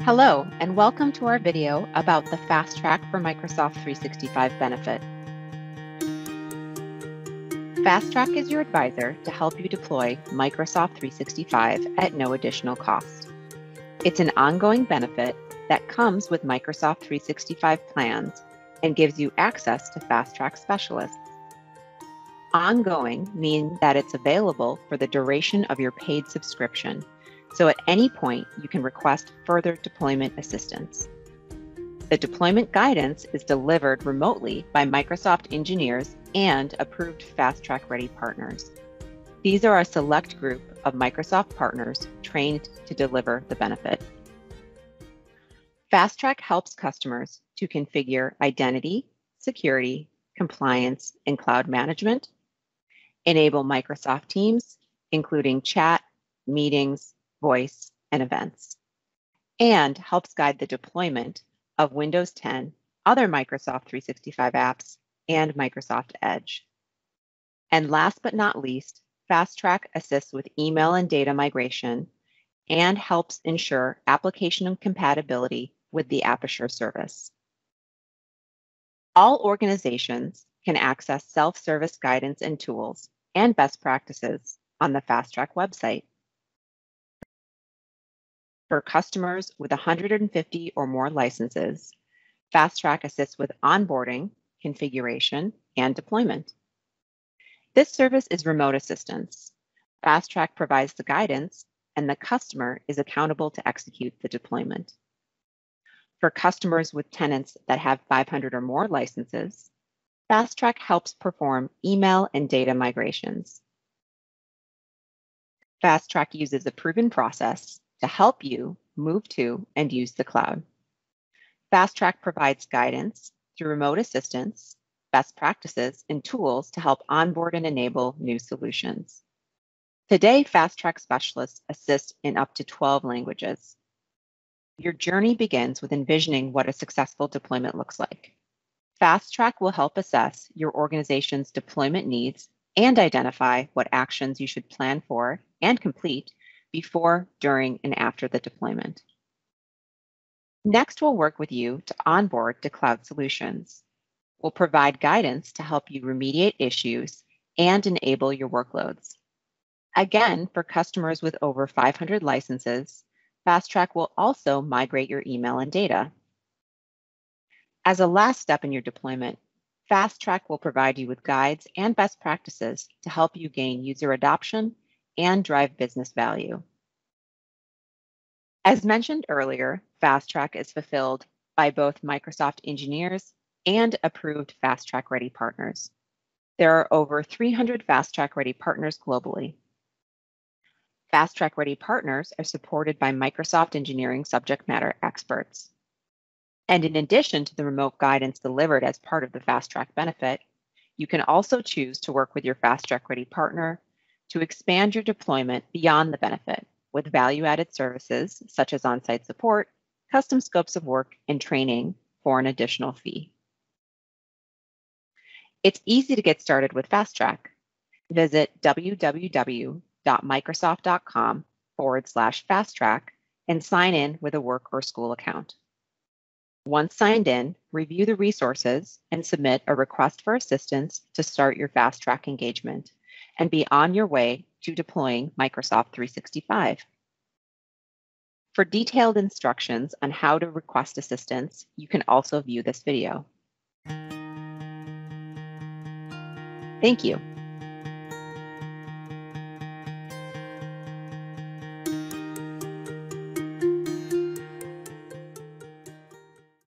Hello, and welcome to our video about the FastTrack for Microsoft 365 benefit. FastTrack is your advisor to help you deploy Microsoft 365 at no additional cost. It's an ongoing benefit that comes with Microsoft 365 plans and gives you access to FastTrack specialists. Ongoing means that it's available for the duration of your paid subscription, so at any point you can request further deployment assistance. The deployment guidance is delivered remotely by Microsoft engineers and approved FastTrack ready partners. These are a select group of Microsoft partners trained to deliver the benefit. FastTrack helps customers to configure identity, security, compliance, and cloud management, enable Microsoft Teams, including chat, meetings, voice, and events, and helps guide the deployment of Windows 10, other Microsoft 365 apps, and Microsoft Edge. And last but not least, FastTrack assists with email and data migration and helps ensure application compatibility with the Azure service. All organizations can access self-service guidance and tools and best practices on the FastTrack website. For customers with 150 or more licenses, FastTrack assists with onboarding, configuration, and deployment. This service is remote assistance. FastTrack provides the guidance, and the customer is accountable to execute the deployment. For customers with tenants that have 500 or more licenses, FastTrack helps perform email and data migrations. FastTrack uses a proven process to help you move to and use the cloud. FastTrack provides guidance through remote assistance, best practices, and tools to help onboard and enable new solutions. Today, FastTrack specialists assist in up to 12 languages. Your journey begins with envisioning what a successful deployment looks like. FastTrack will help assess your organization's deployment needs and identify what actions you should plan for and complete before, during, and after the deployment. Next, we'll work with you to onboard to cloud solutions. We'll provide guidance to help you remediate issues and enable your workloads. Again, for customers with over 500 licenses, FastTrack will also migrate your email and data. As a last step in your deployment, FastTrack will provide you with guides and best practices to help you gain user adoption and drive business value. As mentioned earlier, FastTrack is fulfilled by both Microsoft engineers and approved FastTrack ready partners. There are over 300 FastTrack ready partners globally. FastTrack ready partners are supported by Microsoft engineering subject matter experts. And in addition to the remote guidance delivered as part of the FastTrack benefit, you can also choose to work with your FastTrack ready partner to expand your deployment beyond the benefit with value-added services such as on-site support, custom scopes of work, and training for an additional fee. It's easy to get started with FastTrack. Visit www.microsoft.com/FastTrack and sign in with a work or school account. Once signed in, review the resources and submit a request for assistance to start your FastTrack engagement and be on your way to deploying Microsoft 365. For detailed instructions on how to request assistance, you can also view this video. Thank you.